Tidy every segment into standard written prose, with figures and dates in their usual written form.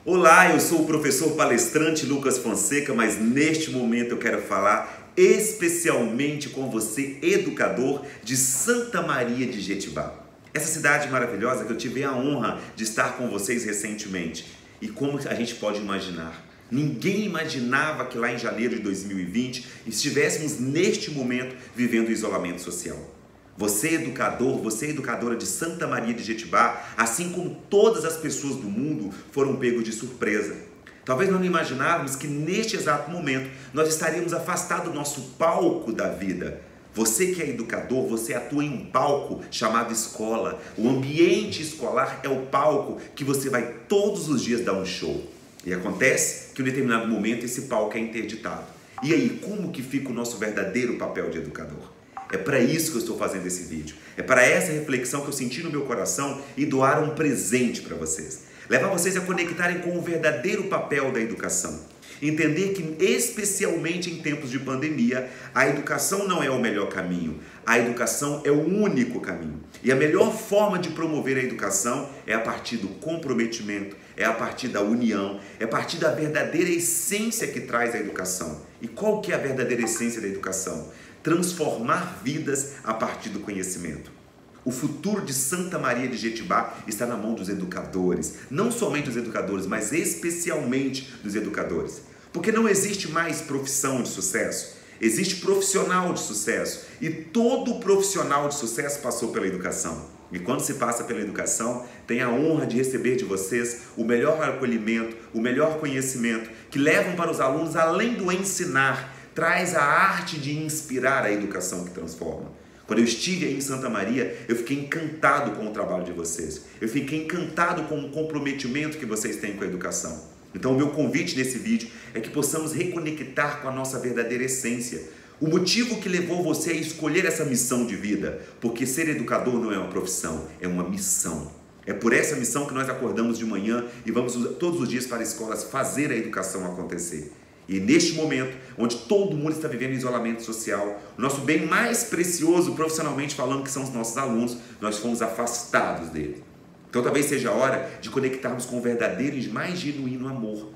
Olá, eu sou o professor palestrante Lucas Fonseca, mas neste momento eu quero falar especialmente com você, educador de Santa Maria de Jetibá. Essa cidade maravilhosa que eu tive a honra de estar com vocês recentemente. E como a gente pode imaginar? Ninguém imaginava que lá em janeiro de 2020 estivéssemos neste momento vivendo o isolamento social. Você, educador, você, educadora de Santa Maria de Jetibá, assim como todas as pessoas do mundo, foram pegos de surpresa. Talvez não imaginávamos que neste exato momento nós estaríamos afastados do nosso palco da vida. Você que é educador, você atua em um palco chamado escola. O ambiente escolar é o palco que você vai todos os dias dar um show. E acontece que em um determinado momento esse palco é interditado. E aí, como que fica o nosso verdadeiro papel de educador? É para isso que eu estou fazendo esse vídeo. É para essa reflexão que eu senti no meu coração e doar um presente para vocês. Levar vocês a conectarem com o verdadeiro papel da educação. Entender que, especialmente em tempos de pandemia, a educação não é o melhor caminho. A educação é o único caminho. E a melhor forma de promover a educação é a partir do comprometimento, é a partir da união, é a partir da verdadeira essência que traz a educação. E qual que é a verdadeira essência da educação? Transformar vidas a partir do conhecimento. O futuro de Santa Maria de Jetibá está na mão dos educadores. Não somente dos educadores, mas especialmente dos educadores. Porque não existe mais profissão de sucesso. Existe profissional de sucesso. E todo profissional de sucesso passou pela educação. E quando se passa pela educação, tem a honra de receber de vocês o melhor acolhimento, o melhor conhecimento, que levam para os alunos, além do ensinar, traz a arte de inspirar a educação que transforma. Quando eu estive aí em Santa Maria, eu fiquei encantado com o trabalho de vocês. Eu fiquei encantado com o comprometimento que vocês têm com a educação. Então o meu convite nesse vídeo é que possamos reconectar com a nossa verdadeira essência. O motivo que levou você a escolher essa missão de vida. Porque ser educador não é uma profissão, é uma missão. É por essa missão que nós acordamos de manhã e vamos todos os dias para escolas fazer a educação acontecer. E neste momento, onde todo mundo está vivendo isolamento social, o nosso bem mais precioso, profissionalmente falando, que são os nossos alunos, nós fomos afastados dele. Então talvez seja a hora de conectarmos com o verdadeiro e mais genuíno amor.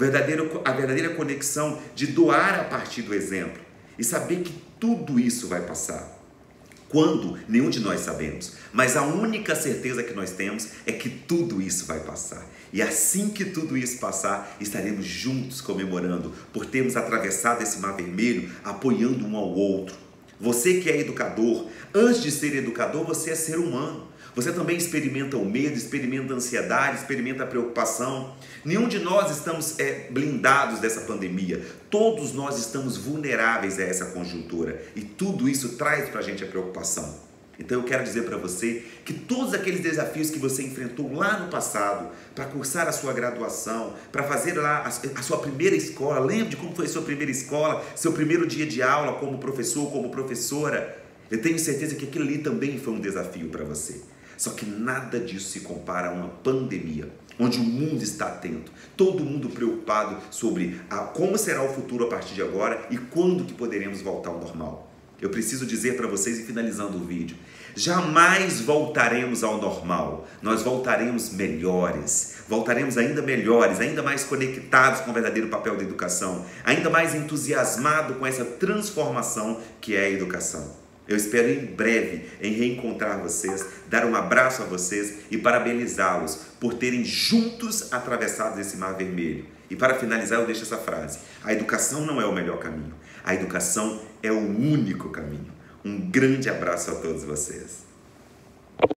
A verdadeira conexão de doar a partir do exemplo. E saber que tudo isso vai passar. Quando? Nenhum de nós sabemos. Mas a única certeza que nós temos é que tudo isso vai passar. E assim que tudo isso passar, estaremos juntos comemorando por termos atravessado esse mar vermelho, apoiando um ao outro. Você que é educador, antes de ser educador, você é ser humano. Você também experimenta o medo, experimenta a ansiedade, experimenta a preocupação. Nenhum de nós estamos blindados dessa pandemia. Todos nós estamos vulneráveis a essa conjuntura. E tudo isso traz para a gente a preocupação. Então eu quero dizer para você que todos aqueles desafios que você enfrentou lá no passado, para cursar a sua graduação, para fazer lá a sua primeira escola, lembre de como foi a sua primeira escola, seu primeiro dia de aula como professor, como professora. Eu tenho certeza que aquilo ali também foi um desafio para você. Só que nada disso se compara a uma pandemia, onde o mundo está atento, todo mundo preocupado sobre como será o futuro a partir de agora e quando que poderemos voltar ao normal. Eu preciso dizer para vocês, e finalizando o vídeo, jamais voltaremos ao normal, nós voltaremos melhores, voltaremos ainda melhores, ainda mais conectados com o verdadeiro papel da educação, ainda mais entusiasmados com essa transformação que é a educação. Eu espero em breve em reencontrar vocês, dar um abraço a vocês e parabenizá-los por terem juntos atravessado esse mar vermelho. E para finalizar eu deixo essa frase: a educação não é o melhor caminho, a educação é o único caminho. Um grande abraço a todos vocês.